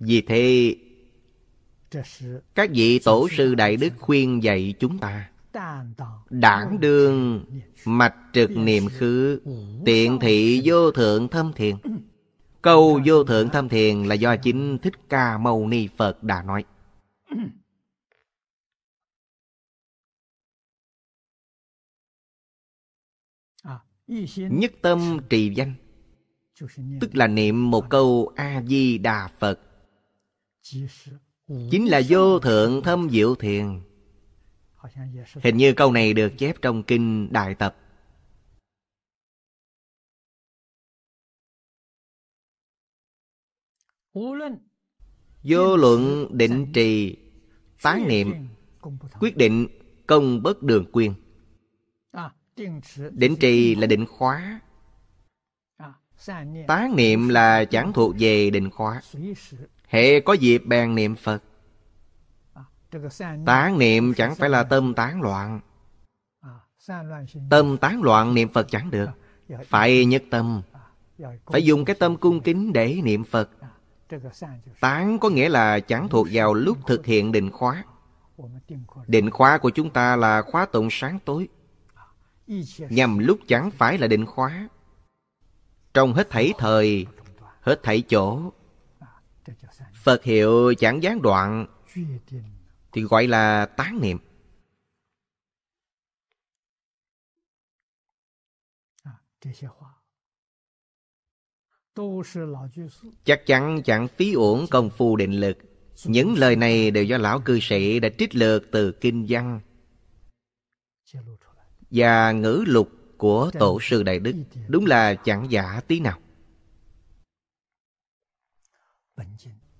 Vì thế các vị tổ sư đại đức khuyên dạy chúng ta đản đương mạch trực niệm khứ, tiện thị vô thượng thâm thiền. Câu vô thượng thâm thiền là do chính Thích Ca Mâu Ni Phật đã nói. Nhất tâm trì danh, tức là niệm một câu A-di-đà Phật, chính là vô thượng thâm diệu thiền. Hình như câu này được chép trong Kinh Đại Tập. Vô luận định trì, tán niệm, quyết định công bất đường quyên. Định trì là định khóa, tán niệm là chẳng thuộc về định khóa. Hệ có dịp bèn niệm Phật. Tán niệm chẳng phải là tâm tán loạn. Tâm tán loạn niệm Phật chẳng được. Phải nhất tâm, phải dùng cái tâm cung kính để niệm Phật. Tán có nghĩa là chẳng thuộc vào lúc thực hiện định khóa. Định khóa của chúng ta là khóa tụng sáng tối, nhằm lúc chẳng phải là định khóa. Trong hết thảy thời, hết thảy chỗ, Phật hiệu chẳng gián đoạn thì gọi là tán niệm. Chắc chắn chẳng phí uổng công phu định lực. Những lời này đều do lão cư sĩ đã trích lược từ kinh văn và ngữ lục của tổ sư đại đức. Đúng là chẳng giả tí nào.